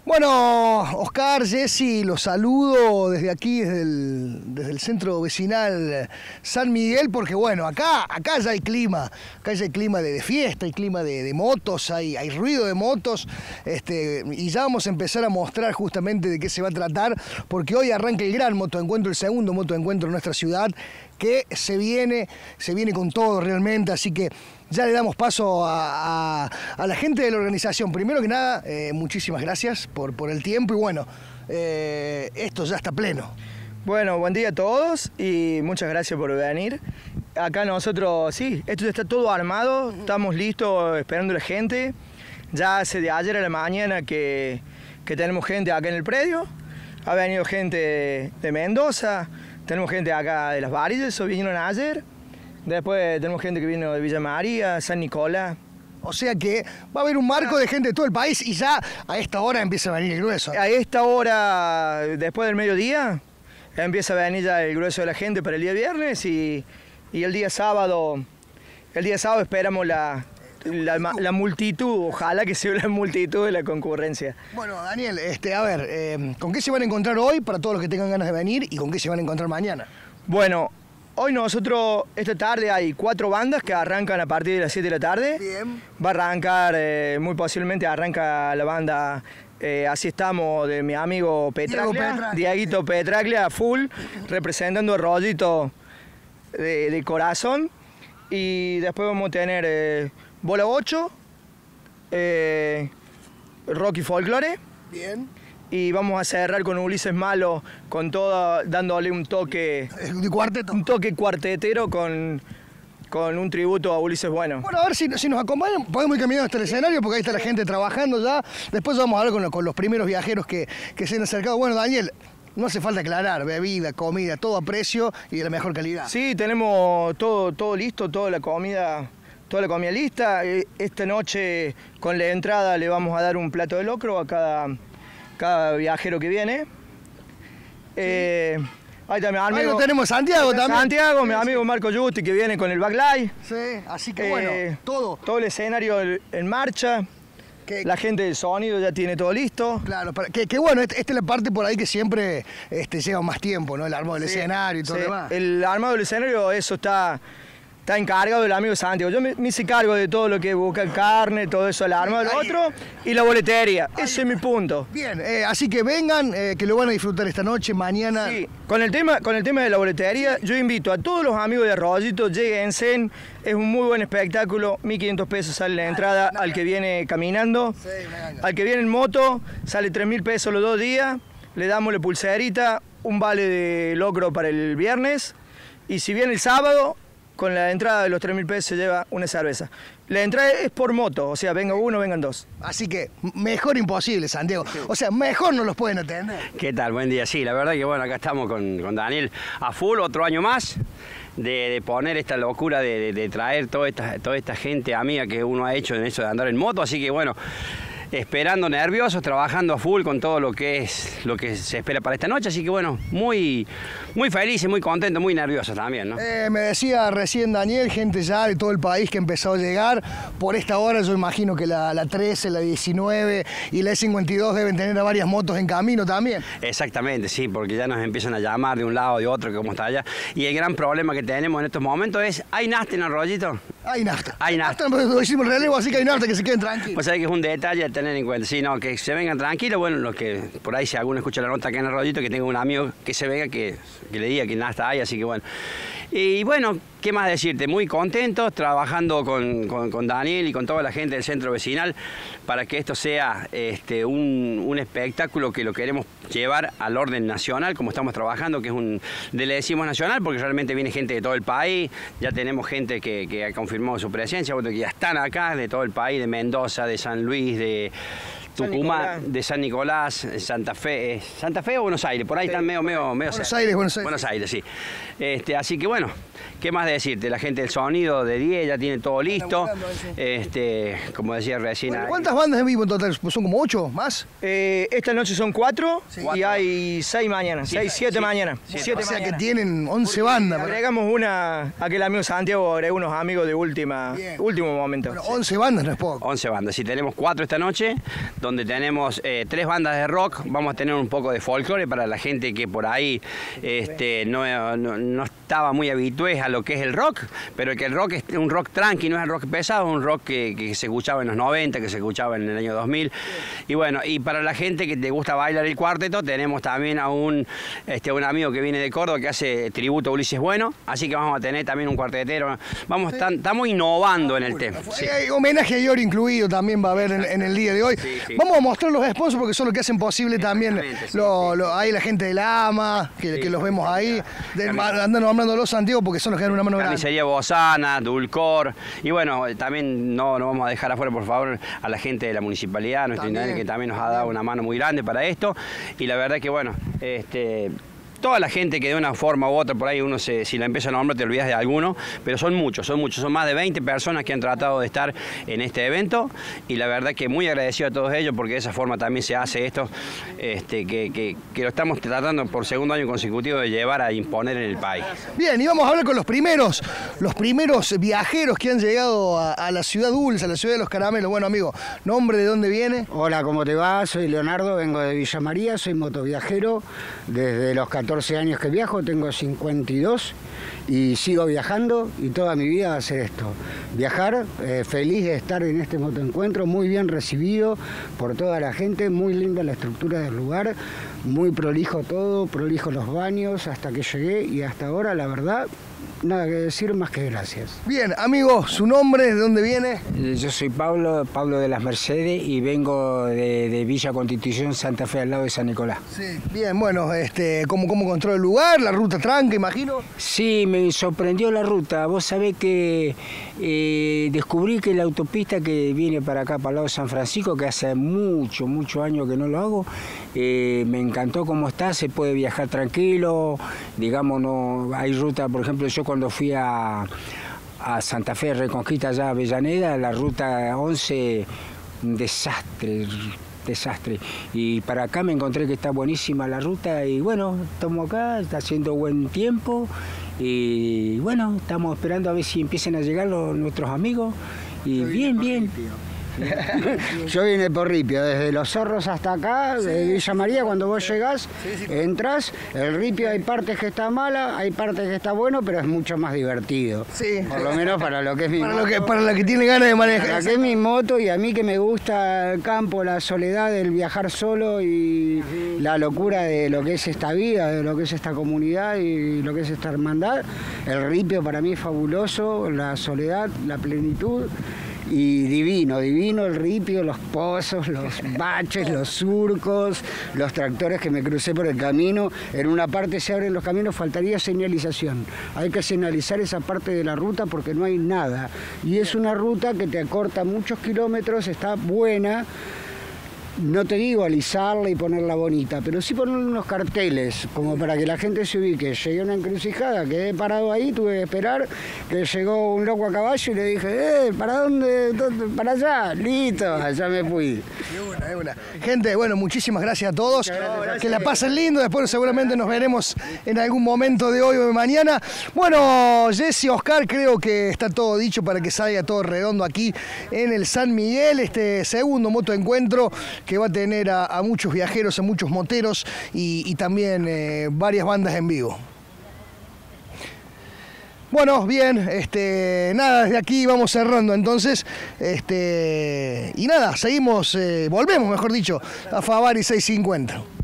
Bueno, Oscar, Jessy, los saludo desde aquí, desde el centro vecinal San Miguel, porque bueno, acá ya hay clima, de fiesta, hay clima de motos, hay ruido de motos, y ya vamos a empezar a mostrar justamente de qué se va a tratar, porque hoy arranca el gran motoencuentro, el segundo motoencuentro en nuestra ciudad, que se viene con todo realmente, así que ya le damos paso a la gente de la organización. Primero que nada, muchísimas gracias por el tiempo y bueno, esto ya está pleno. Bueno, buen día a todos y muchas gracias por venir. Acá nosotros, sí, esto ya está todo armado, estamos listos esperando a la gente. Ya hace de ayer a la mañana que tenemos gente acá en el predio. Ha venido gente de Mendoza, tenemos gente acá de Las Varillas, eso vinieron ayer. Después tenemos gente que vino de Villa María, San Nicolás. O sea que va a haber un marco de gente de todo el país y ya a esta hora empieza a venir el grueso. A esta hora, después del mediodía, empieza a venir ya el grueso de la gente para el día viernes y el día sábado esperamos la multitud, ojalá que sea la multitud de la concurrencia. Bueno, Daniel, a ver, ¿con qué se van a encontrar hoy para todos los que tengan ganas de venir y con qué se van a encontrar mañana? Bueno, hoy nosotros, esta tarde hay 4 bandas que arrancan a partir de las 7 de la tarde. Bien. Va a arrancar, muy posiblemente arranca la banda Así Estamos de mi amigo Petraglia, Dieguito Petraglia, full, representando el rollito de corazón. Y después vamos a tener Bola 8, Rock y Folklore. Bien. Y vamos a cerrar con Ulises Malo, con todo, dándole un toque... ¿De cuarteto? Un toque cuartetero con un tributo a Ulises Bueno. Bueno, a ver si nos acompañan, podemos ir caminando hasta el escenario porque ahí está la gente trabajando ya. Después vamos a hablar con los primeros viajeros que se han acercado. Bueno, Daniel, no hace falta aclarar, bebida, comida, todo a precio y de la mejor calidad. Sí, tenemos todo listo, toda la comida lista. Esta noche con la entrada le vamos a dar un plato de locro a cada viajero que viene. Ahí también, ahí lo tenemos Santiago también. Santiago, mi amigo Marco Justi que viene con el backlight. Sí, así que bueno, todo el escenario en marcha. La gente del sonido ya tiene todo listo. Claro, que bueno, esta es la parte por ahí que siempre lleva más tiempo, ¿no? El armado del escenario y todo lo demás. El armado del escenario, eso está encargado del amigo Santiago. Yo me hice cargo de todo lo que busca carne, todo eso, el armado del otro y la boletería. Ese es mi punto. Bien, así que vengan, que lo van a disfrutar esta noche, mañana. Sí, con el tema de la boletería, yo invito a todos los amigos de Arroyito, lléguense, es un muy buen espectáculo, 1.500 pesos sale la entrada al que viene caminando, al que viene en moto, sale 3.000 pesos los 2 días, le damos la pulserita, un vale de locro para el viernes, y si viene el sábado, con la entrada de los 3.000 pesos se lleva una cerveza. La entrada es por moto, o sea, venga uno, vengan 2. Así que mejor imposible, Santiago. O sea, mejor no los pueden atender. ¿Qué tal? Buen día. Sí, la verdad que bueno, acá estamos con Daniel a full, otro año más, de poner esta locura de traer toda esta gente amiga que uno ha hecho en eso de andar en moto. Así que bueno, esperando nerviosos, trabajando a full con todo lo que se espera para esta noche, así que bueno, muy felices, muy contentos, muy nerviosos también, ¿no? Me decía recién Daniel, gente ya de todo el país que empezó a llegar, por esta hora yo imagino que la 13, la 19 y la E52 deben tener a varias motos en camino también. Exactamente, sí, porque ya nos empiezan a llamar de un lado, de otro, que cómo está allá, y el gran problema que tenemos en estos momentos es, ¿hay nafta en Arroyito? Hay nafta. Hay nafta. Hicimos el relevo, así que hay nafta, que se queden tranquilos. Pues hay que es un detalle a tener en cuenta, sí, no, que se vengan tranquilos, bueno, los que por ahí si alguno escucha la nota acá en Arroyito, que tenga un amigo que se venga, que le diga que nafta hay, así que bueno. Y bueno, ¿qué más decirte? Muy contentos, trabajando con Daniel y con toda la gente del centro vecinal para que esto sea un espectáculo que lo queremos llevar al orden nacional, como estamos trabajando, que le decimos nacional porque realmente viene gente de todo el país, ya tenemos gente que ha confirmado su presencia, otros que ya están acá, de todo el país, de Mendoza, de San Luis, de Tucumán, de San Nicolás, Santa Fe o Buenos Aires, por ahí están medio Buenos Aires. Buenos Aires, sí. Así que bueno, ¿qué más decirte? La gente del sonido de 10 ya tiene todo listo. Como decía recién. Bueno, ¿cuántas bandas en vivo en total? ¿Son como 8 más? Esta noche son 4 y hay 6 mañana, 7 mañana. O sea que tienen 11 bandas. Agregamos una, aquel amigo Santiago agregó unos amigos de último momento. Bueno, 11 bandas no es poco. 11 bandas, sí, tenemos 4 esta noche, donde tenemos 3 bandas de rock. Vamos a tener un poco de folclore para la gente que por ahí no estaba muy habitué a lo que es el rock, pero que el rock es un rock tranqui, no es el rock pesado, es un rock que se escuchaba en los 90, que se escuchaba en el año 2000. Y bueno, y para la gente que te gusta bailar el cuarteto, tenemos también a un amigo que viene de Córdoba que hace tributo a Ulises Bueno, así que vamos a tener también un cuartetero. Estamos innovando en el tema. Sí. Hay homenaje a Iori incluido también va a haber en el día de hoy. Sí. Vamos a mostrar los sponsors porque son los que hacen posible también. Hay la gente de la AMA, que los vemos ahí. Andan nombrándolos, Santiago, porque son los que dan una mano grande. Carnicería Bozana, Dulcor. Y bueno, también no vamos a dejar afuera, por favor, a la gente de la municipalidad, nuestro intendente, que también nos ha dado una mano muy grande para esto. Y la verdad que, bueno, toda la gente que de una forma u otra, por ahí uno si la empieza a nombrar te olvidas de alguno, pero son muchos, son más de 20 personas que han tratado de estar en este evento y la verdad que muy agradecido a todos ellos porque de esa forma también se hace esto, que lo estamos tratando por segundo año consecutivo de llevar a imponer en el país. Bien, y vamos a hablar con los primeros viajeros que han llegado a la ciudad dulce, a la ciudad de los caramelos. Bueno, amigo, ¿nombre de dónde viene? Hola, ¿cómo te va? Soy Leonardo, vengo de Villa María, soy motoviajero desde los 14 años que viajo, tengo 52 y sigo viajando y toda mi vida va a ser esto, viajar, feliz de estar en este motoencuentro, muy bien recibido por toda la gente, muy linda la estructura del lugar, muy prolijo todo, prolijo los baños hasta que llegué y hasta ahora la verdad nada que decir más que gracias. Bien, amigo, ¿su nombre? ¿De dónde viene? Yo soy Pablo de las Mercedes y vengo de Villa Constitución, Santa Fe, al lado de San Nicolás. Sí, bien, bueno, ¿cómo encontró el lugar? ¿La ruta tranca, imagino? Sí, me sorprendió la ruta. Vos sabés que descubrí que la autopista que viene para acá, para el lado de San Francisco, que hace muchos años que no lo hago, me encantó cómo está, se puede viajar tranquilo, digamos, no hay ruta, por ejemplo, yo cuando fui a Santa Fe, Reconquista, allá a Avellaneda, la ruta 11, un desastre. Y para acá me encontré que está buenísima la ruta y bueno, estamos acá, está haciendo buen tiempo y bueno, estamos esperando a ver si empiezan a llegar nuestros amigos y bien. Yo vine por Ripio, desde Los Zorros hasta acá, de Villa María, cuando vos llegás, entras, el Ripio hay partes que está mala, hay partes que está bueno, pero es mucho más divertido. Sí. Por lo menos para lo que es mi moto. Para la que tiene ganas de manejar. Para que es mi moto y a mí que me gusta el campo, la soledad, el viajar solo y la locura de lo que es esta vida, de lo que es esta comunidad y lo que es esta hermandad. El Ripio para mí es fabuloso, la soledad, la plenitud. Y divino el Ripio, los pozos, los baches, los surcos, los tractores que me crucé por el camino. En una parte se abren los caminos, faltaría señalización. Hay que señalizar esa parte de la ruta porque no hay nada. Y es una ruta que te acorta muchos kilómetros, está buena. No te digo alisarla y ponerla bonita, pero sí poner unos carteles, como para que la gente se ubique. Llegué a una encrucijada, quedé parado ahí, tuve que esperar, que llegó un loco a caballo y le dije, ¿para dónde? Para allá, listo, allá me fui. De una. Gente, bueno, muchísimas gracias a todos, que la pasen lindo, después seguramente nos veremos en algún momento de hoy o de mañana. Bueno, Jessy, Oscar, creo que está todo dicho para que salga todo redondo aquí en el San Miguel, este segundo motoencuentro que va a tener a muchos viajeros, a muchos moteros y también varias bandas en vivo. Bueno, bien, nada, desde aquí vamos cerrando entonces, y nada, seguimos, volvemos, mejor dicho, a Favari 650.